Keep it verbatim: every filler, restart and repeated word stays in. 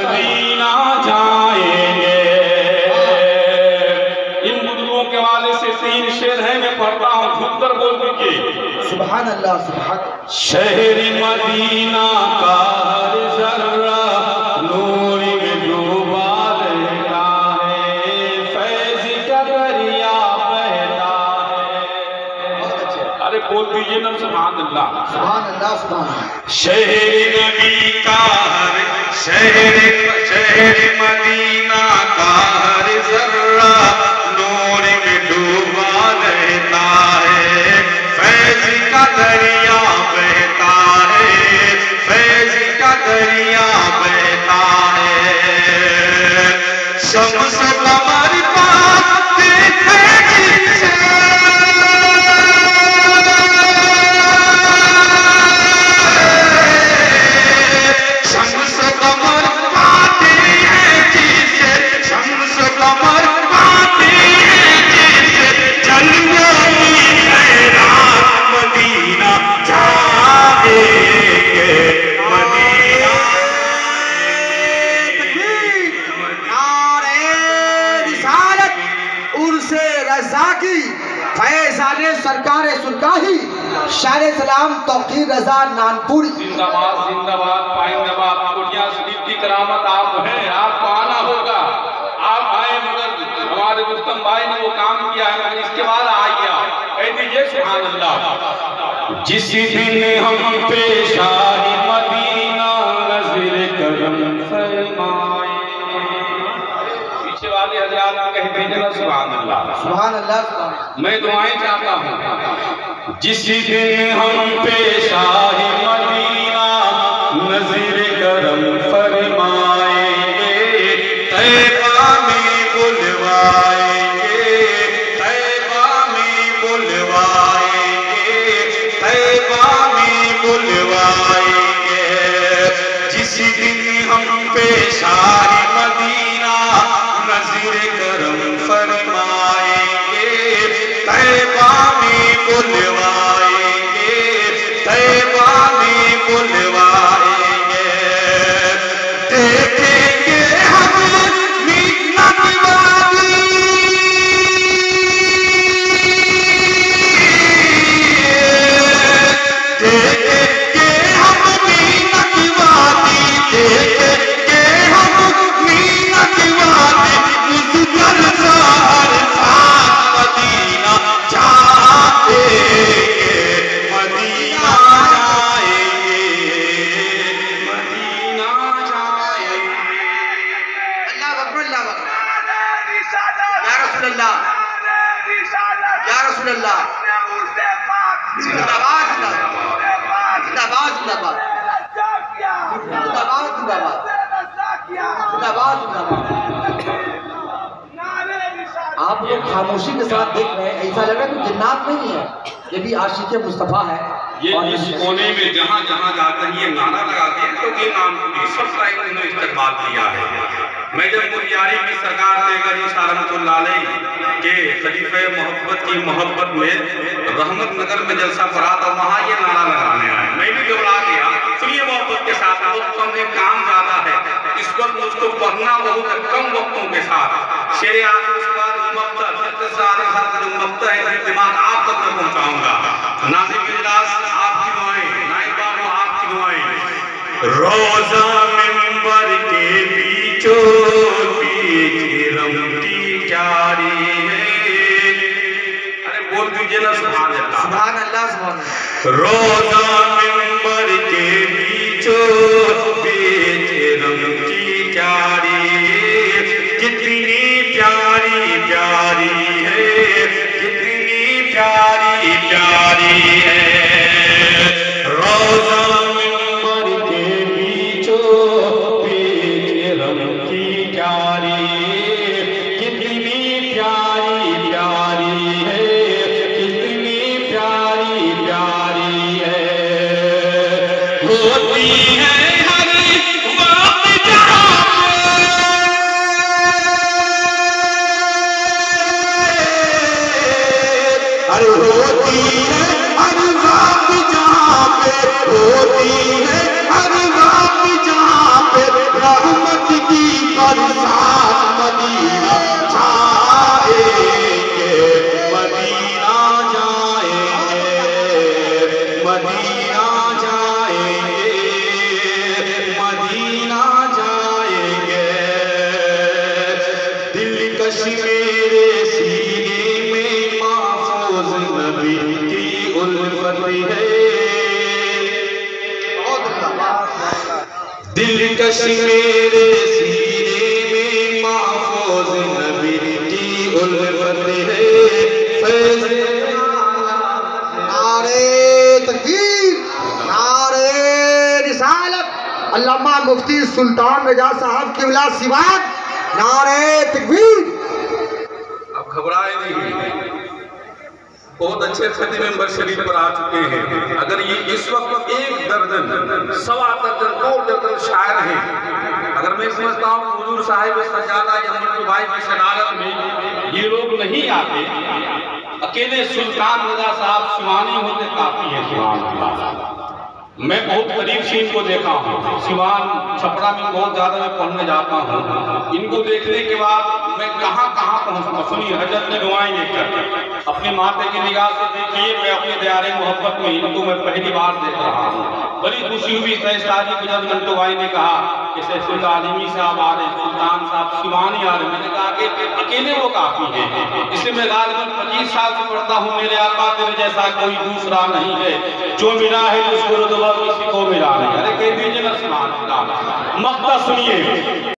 Medina जाएंगे। इन बुजुर्गों के वाले से तीन शेर है, मैं पढ़ता हूँ, झुक कर बोल दीजिए। सुभान अल्लाह सुभान। शहर मदीना का हर जर्रा नूर में डूबा रहता है, फैज़ का दरिया बहता है। अरे बोल दीजिए ना सुभान अल्लाह सुभान अल्लाह सुभान। शहर नबी का हर शहर शहर मदीना का हर जर्रा नूर में डूबा रहता है, फैज़ का दरिया बहता है, फैज़ का दरिया बहता है। शम्स कमर पाक है जिनसे, शम्स कमर पाक है जिनसे, शम्स कमर पाक है जिनसे, जलवों की खैरात मदीना जाएंगे, मदीना। नारे रिसालत उर्से रज़ा की, फैज़ाने सरकार सुरकाही, शारे सलाम तौकीर रज़ा नानपुरी। जिंदाबाद जिंदाबाद पाइंदाबाद। कोटिया शरीफ की करामत आप हैं, आपको आना होगा। आप आए मगर हमारे रुस्तम भाई ने वो काम किया है, मगर इसके बाद आइए आप कह दीजिए सुभान अल्लाह। जिस दिन हम पेश आए मदीना नज़र करम फरमाए, पीछे वाले हजरात कह दीजिए ना सुभान अल्लाह सुभान अल्लाह सुभान। मैं दुआएं चाहता हूँ। जिस दिन हम पेश आए मदीना नज़र करम फरमाएंगे, तैबा में बुलवाएंगे, तैबा में बुलवाएंगे, तैबा में बुलवाएंगे। जिस दिन हम पेश आए मदीना नज़र करम फरमाएंगे, तैबा में बुलवाएंगे, तैबा में बुलवाएंगे। देखेंगे हम मिन्नत वाली, देखेंगे हम मिन्नत वाली, देखेंगे हम मिन्नत वाली, मुझकर सार साथ मदीना जाएंगे, मदीना जाएंगे, मदीना जाएंगे। अल्लाह अकबर अल्लाह अकबर। या रसूल अल्लाह या रसूल अल्लाह। जिंदाबाद जिंदाबाद जिंदाबाद जिंदाबाद जिंदाबाद जिंदाबाद जिंदाबाद। आप लोग खामोशी के साथ देख रहे हैं, ऐसा लग रहा है कि जिन्नात नहीं है, ये भी आशिक़े मुस्तफ़ा है। ये इस कोने में जहाँ जहाँ जाते हैं ये नारा लगाते हैं, तो ये नाम सबका इन्होंने इस्तेमाल किया है। मैं जब मुरियारी की सरकार देकर रहमतुल्लाह अलैह के खलीफे मोहब्बत की मोहब्बत में रहमत नगर में जलसा पड़ा था, वहाँ ये नारा लगाने आए। मैं भी घबरा गया, सुनिए मोहब्बत के साथ, वक्तों में काम ज्यादा है, इस वक्त मुझको पढ़ना बहुत कम वक्तों के साथ। शेरे आखिर उसके बाद जो है दिमाग आप तक मैं पहुँचाऊंगा। नाज़िम इजलास आपकी दुआएं, नाइब बाबू आपकी दुआएं। रोजा मिंबर के बीचों बीच रमती जारी है। अरे बोल दीजिए ना सुभान अल्लाह सुभान अल्लाह सुभान अल्लाह। रोजा मिंबर के बीचों बीच रमती जारी है, कितनी प्यारी प्यारी है, कितनी प्यारी प्यारी है। रोजा मिंबर के बीचों बीच रमती जारी, कितनी प्यारी प्यारी है, कितनी प्यारी प्यारी है। नक्श मेरे सीने में महफूज नबी की उल्फत है फैज़ नारे तकबीर, नारे रिसालत, अल्लामा मुफ्ती सुल्तान रजा साहब किबला सिवात, नारे तकबीर। अब घबराए नहीं, बहुत अच्छे खतीब मेंबर शरीफ पर आ चुके हैं। अगर ये इस वक्त एक दर्जन, सवा दर्जन, दो दर्जन शायर हैं, अगर मैं समझता हूँ हुजूर साहिब सजादा या मंटू भाई की शरारत में ये लोग नहीं आते, अकेले सुल्तान रजा साहब सिवानी होते काफी है। सिवान मैं बहुत करीब से इनको देखा हूँ, सिवान छपरा में बहुत ज्यादा मैं पढ़ने जाता हूँ। इनको देखने के बाद मैं कहाँ कहाँ पहुँचता, सुनिए हजरत ने दुआएं लेकर अपने माथे की निगाह से देखिए, मैं अपने दयारे मोहब्बत में इनको मैं पहली बार देख रहा हूँ। बड़ी खुशी हुई। सैयद गुजर मंटू भाई ने कहा कि सैफुल्लाह आलमी साहब आ रहे, सुल्तान साहब सिवानी आ रहे। मैंने कहा कि अकेले वो काफी है, इसलिए मैं गालिबन पच्चीस साल से पढ़ता हूँ। मेरे आका तेरे जैसा कोई दूसरा नहीं है, जो मिला है उसको रुतबा किसी को मिला नहीं। अरे कह दीजिए ना सुभान अल्लाह। मक्ता सुनिए।